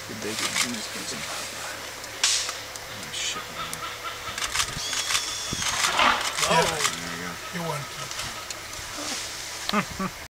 Good bacon in this piece. Oh, shit. Oh! There you go. You went.